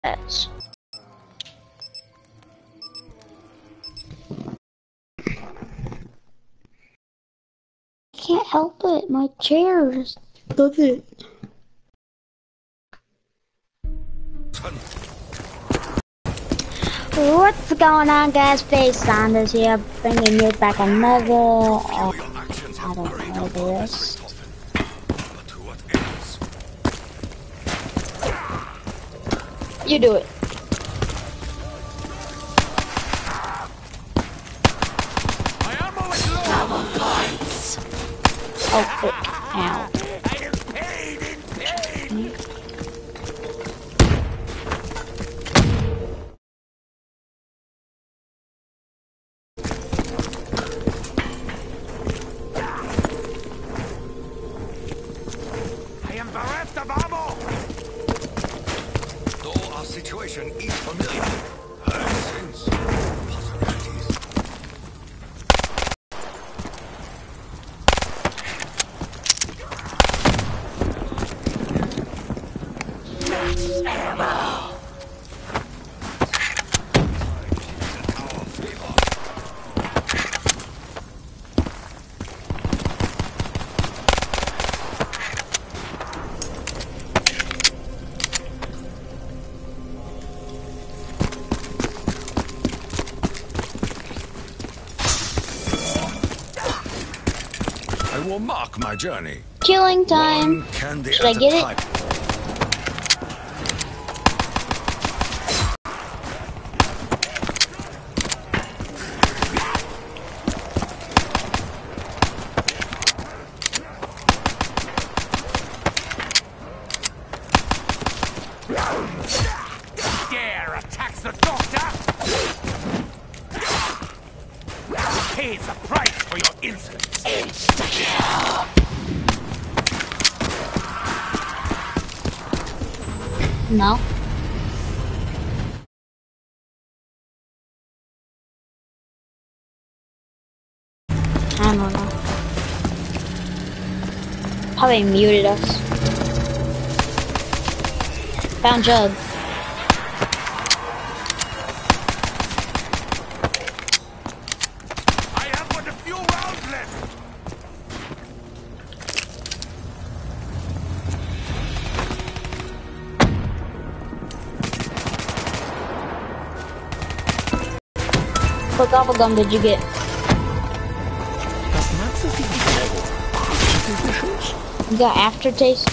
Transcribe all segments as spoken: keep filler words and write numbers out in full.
Yes. I can't help it. My chair just does it. What's going on, guys? Face Saunders here, bringing you back another. Uh, I don't know this. You do it. Oh, quick. Ow. I am bereft of ammo! Though our situation is familiar, I sense possibilities. Ammo! I will mark my journey. Killing time. Should I get it? Dare attacks the doctor! Pays the price for your insolence. Insta-kill! No. I don't know. Probably muted us. Found Jug. I have but a few rounds left. What gobble gum did you get? You got aftertaste?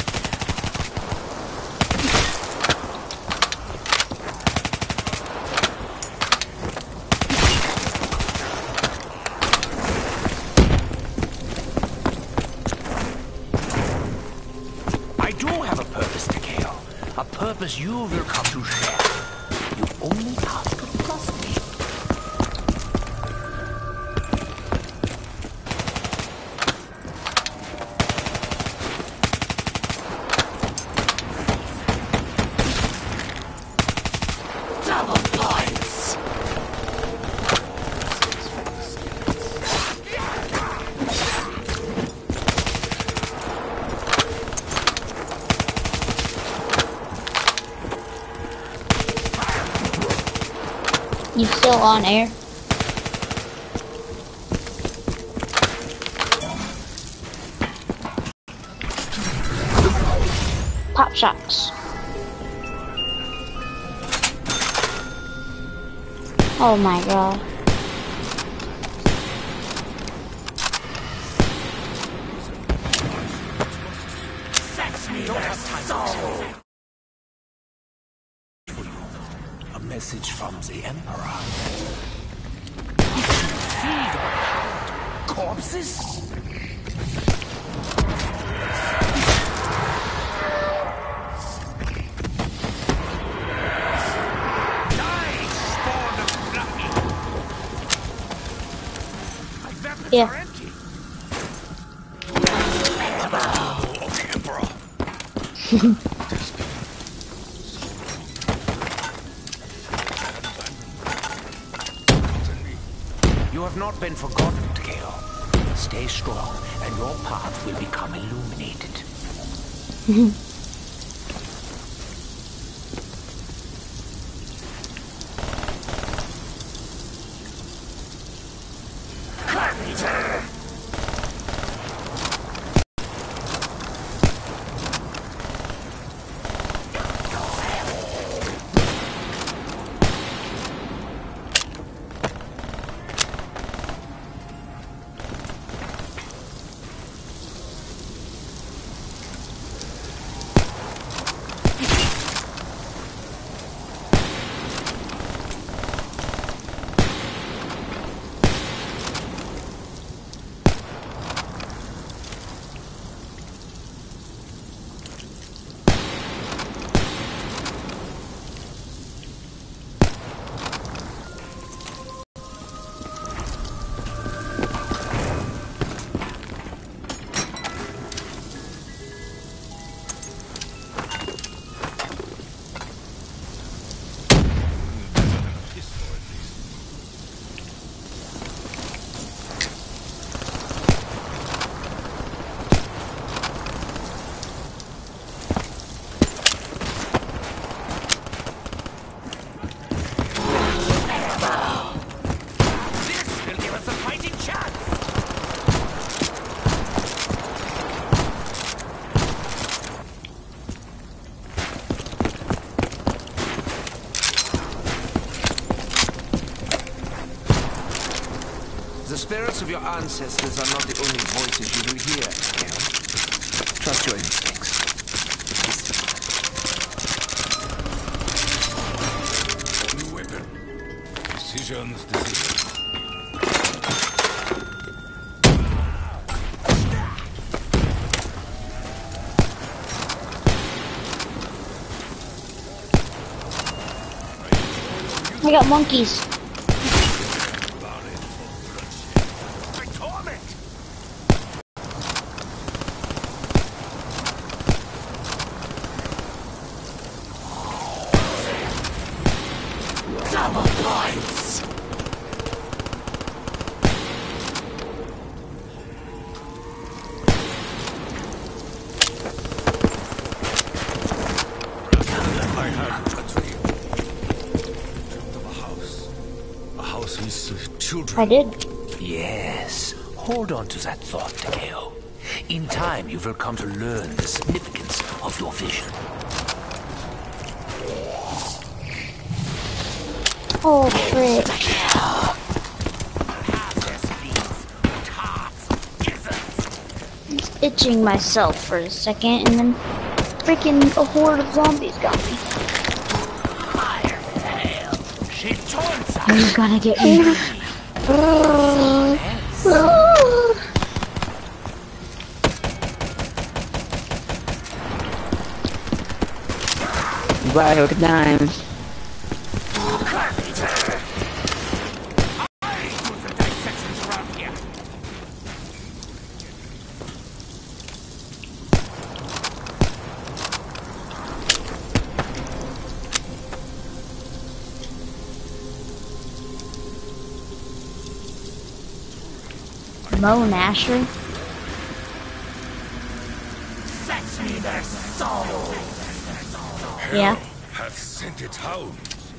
I do have a purpose, Takeo. A purpose you will come to share. You only have to trust me. Double points! You still on air? Pop shocks. Oh my god. Sex me don't have time for you. A message from the Emperor. You can feed on corpses? Yeah. Are empty. Oh, of the Emperor. You have not been forgotten, Takeo. Stay strong, and your path will become illuminated. spirits of your ancestors are not the only voices you will hear, Kale. Trust your instincts. New weapon. Decisions, decisions. I got monkeys. Double points. I had a dream. Dreamt of a house. A house with children. I did. Yes. Hold on to that thought, Takeo. In time, you will come to learn the significance of your vision. Oh, frick. Just itching myself for a second, and then freaking a horde of zombies got me. Are you gonna get me? Wild times. Mo Nasher? Fetch me their soul. Yeah. Hath sent it home.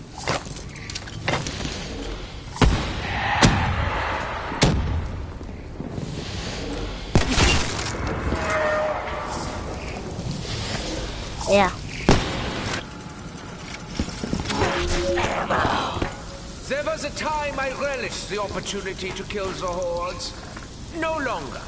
Yeah. There was a time I relished the opportunity to kill the hordes. No longer.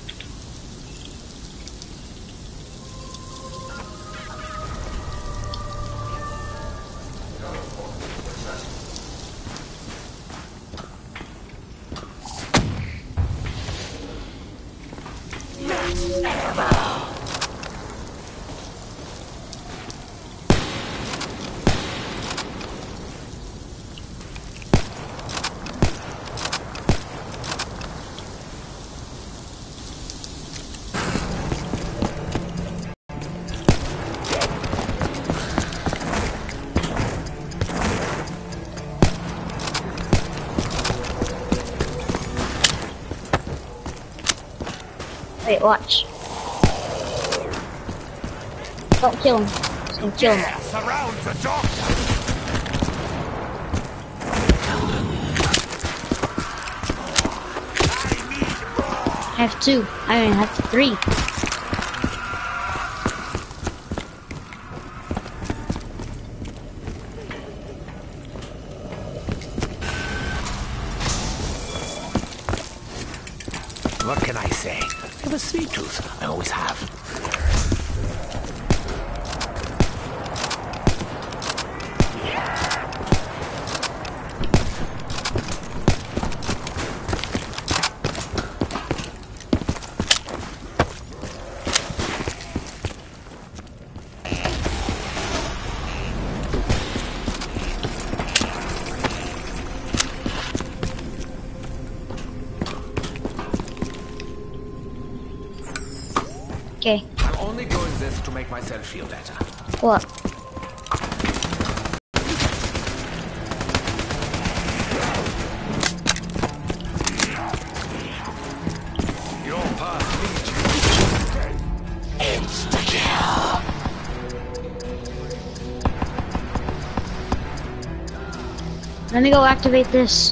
Wait, watch. Don't kill him. Just gonna kill him. Surround the doctor. I have two. I mean, I have three. What can I say? I have a sweet tooth. I always have. Okay. I'm only doing this to make myself feel better. What? Your path leads you. Insta-kill. Let me go activate this.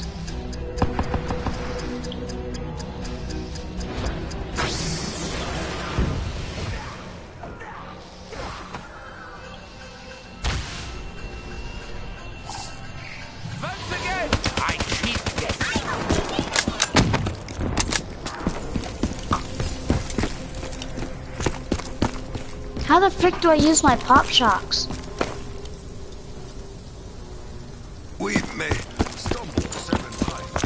Once again, I keep this. How the frick do I use my pop shocks? We may stumble seven times.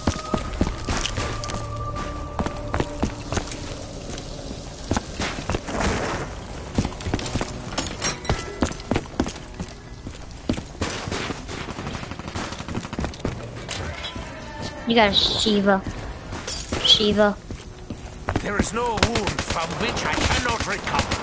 You got a Shiva. Shiva. There is no wound from which I cannot recover.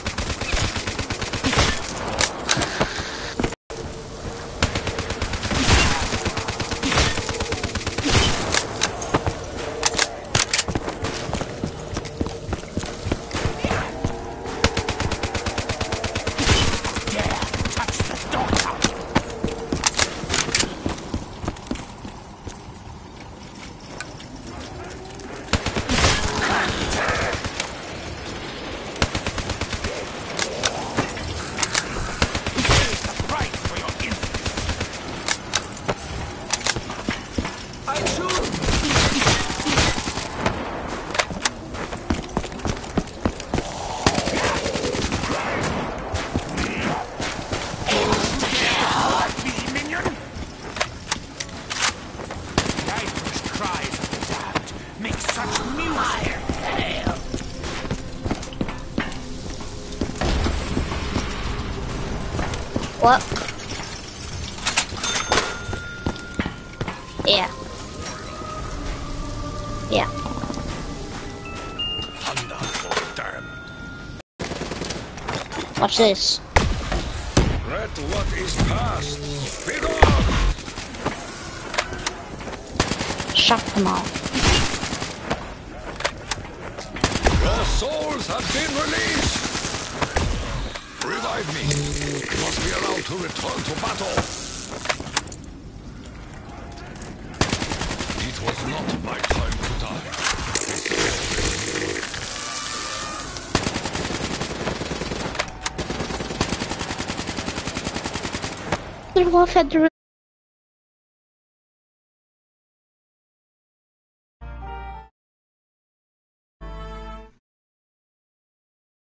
What? Yeah. Yeah. Thunder for damn. Watch this. Let what is past be gone. Shock them all. Your souls have been released. Revive me. You must be allowed to return to battle. It was not my time to die. Their wolf had to